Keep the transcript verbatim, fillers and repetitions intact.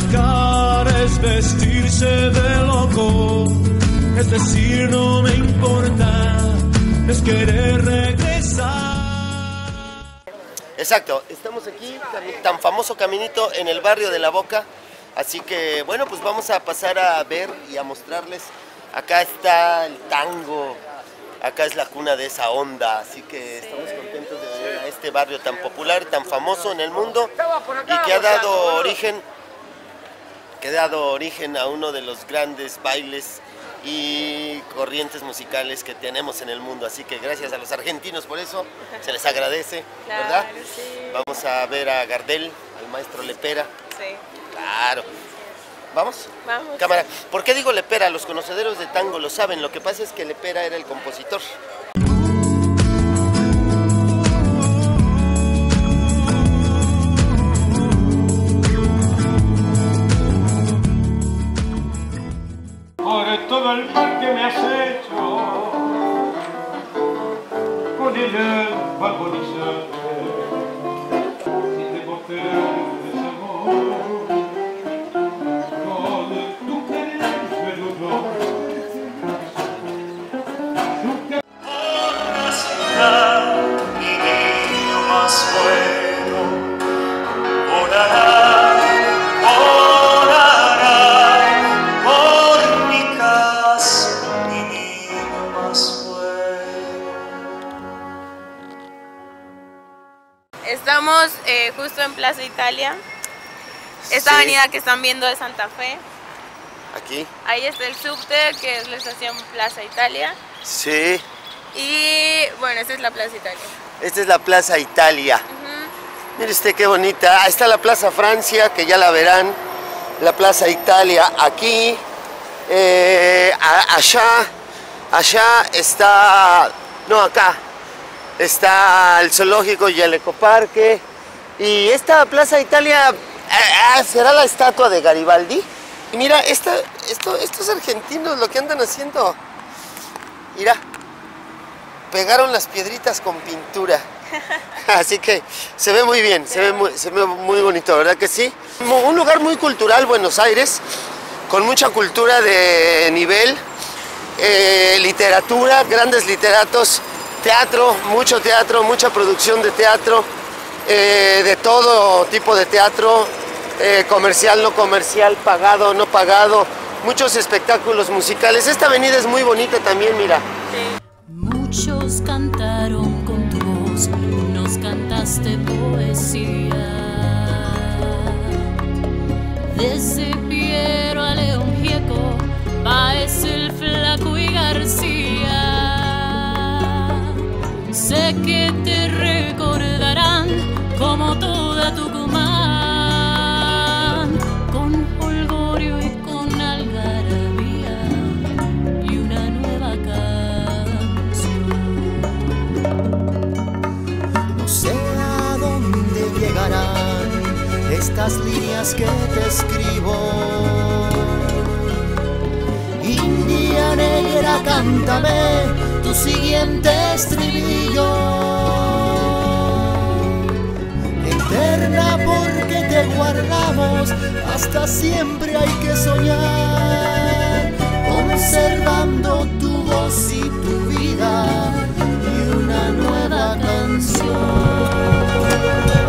buscar es vestirse de loco, es decir, no me importa, es querer regresar. Exacto, estamos aquí, tan famoso caminito en el barrio de La Boca, así que bueno, pues vamos a pasar a ver y a mostrarles. Acá está el tango, acá es la cuna de esa onda, así que estamos contentos de ver a este barrio tan popular, tan famoso en el mundo y que ha dado origen, que ha dado origen a uno de los grandes bailes y corrientes musicales que tenemos en el mundo, así que gracias a los argentinos por eso, se les agradece, claro, ¿verdad? Sí. Vamos a ver a Gardel, al maestro Lepera. Sí. Claro. ¿Vamos? Vamos. Cámara. ¿Por qué digo Lepera? Los conocedores de tango lo saben, lo que pasa es que Lepera era el compositor. Por todo el mal que me has hecho, con el alma agonizante, si te mostré desamor, con tu querer peludo. Por la ciudad, mi niño más bueno, volará. Estamos eh, justo en Plaza Italia. Esta Sí. avenida que están viendo de Santa Fe. Aquí. Ahí está el subte, que es la estación Plaza Italia. Sí. Y bueno, esta es la Plaza Italia. Esta es la Plaza Italia. Uh-huh. Mire usted qué bonita. Ahí está la Plaza Francia, que ya la verán. La Plaza Italia aquí. Eh, a- allá. Allá está... No, acá. Está el zoológico y el ecoparque. Y esta Plaza Italia eh, será la estatua de Garibaldi. Y mira, esta, esto, estos argentinos lo que andan haciendo. Mira, pegaron las piedritas con pintura. Así que se ve muy bien, se ve muy, se ve muy bonito, ¿verdad que sí? Un lugar muy cultural, Buenos Aires, con mucha cultura de nivel, eh, literatura, grandes literatos. Teatro, mucho teatro, mucha producción de teatro, eh, de todo tipo de teatro, eh, comercial, no comercial, pagado, no pagado, muchos espectáculos musicales. Esta avenida es muy bonita también, mira. Sí. Muchos cantaron con tu voz, nos cantaste poesía. Desde Piero a León Gieco, Páez el Flaco y García. Sé que te recordarán como toda Tucumán, con holgorio y con algarabía y una nueva canción. No sé a dónde llegarán estas líneas que te escribo. India negra, cántame tu siguiente estribillo. Eterna porque te guardamos, hasta siempre hay que soñar, conservando tu voz y tu vida y una nueva canción.